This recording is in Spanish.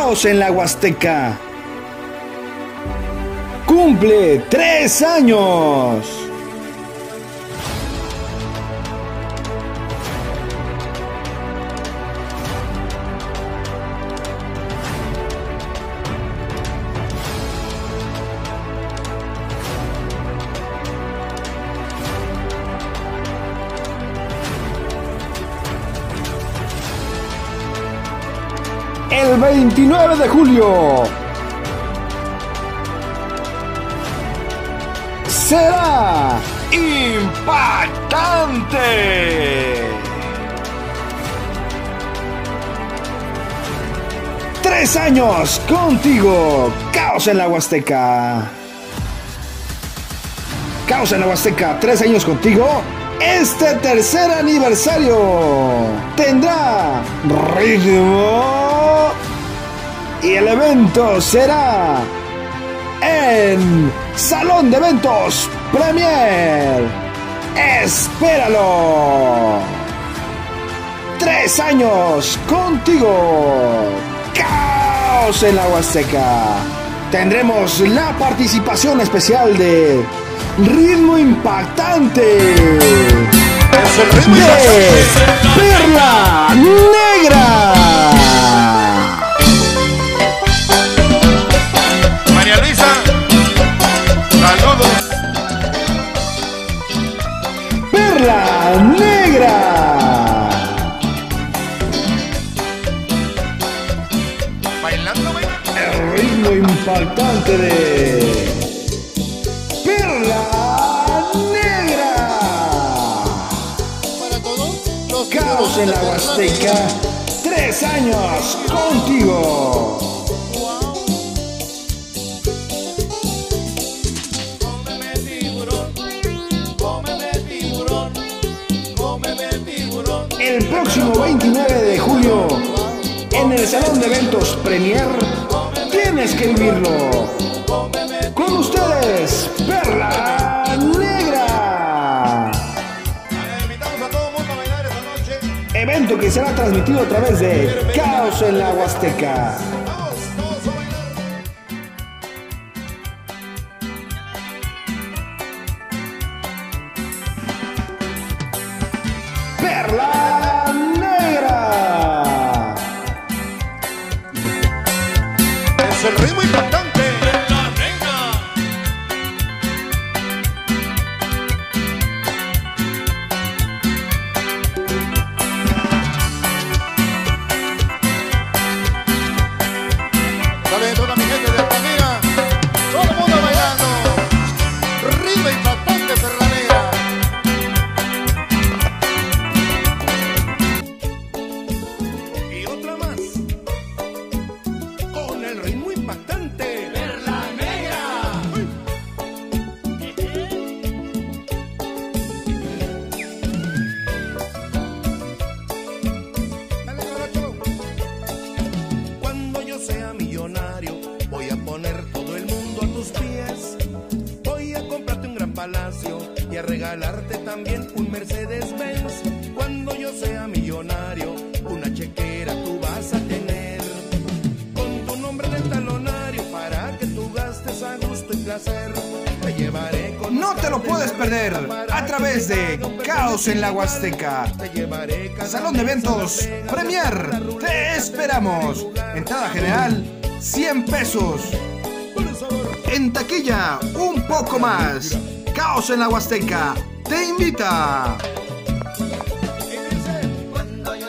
Caos en la Huasteca cumple 3 años. El 29 de julio será impactante. 3 años contigo, Caos en la Huasteca. Caos en la Huasteca, 3 años contigo. Este tercer aniversario tendrá ritmo y el evento será en Salón de Eventos Premier. ¡Espéralo! 3 años contigo, Caos en la Huasteca. Tendremos la participación especial de Ritmo Impactante, Es el ritmo de Perla Negra. María Luisa, saludos. Perla Negra. Bailando, El ritmo impactante de Perla Negra. Para todos los Caos en la Huasteca, 3 años contigo. Cómeme tiburón, cómeme tiburón, cómeme tiburón. El próximo 29 de julio, en el Salón de Eventos Premier, tienes que vivirlo. Con ustedes, Perla Negra. Invitamos a todo el mundo a bailar esta noche. Evento que será transmitido a través de Caos en la Huasteca. Vamos, todos a bailar. Perla Negra. Es el ritmo impactante. Dale toda mi gente de Altamira. Todo el mundo bailando. Ritmo impactante, Perla Negra. Y otra más. Con el ritmo impactante. Perla Negra. Dale, Caracho. Cuando yo sea millonario, voy a poner todo el mundo a tus pies. Voy a comprarte un gran palacio y a regalarte también un Mercedes-Benz. Cuando yo sea millonario, una chequera tú vas a tener. Con tu nombre en el talonario para que tú gastes a gusto y placer. Te llevaré con No te lo puedes perder a través de Caos en la Huasteca. Te llevaré Salón de Eventos Premier. Te esperamos. Entrada general, 100 pesos. En taquilla, un poco más. Caos en la Huasteca te invita.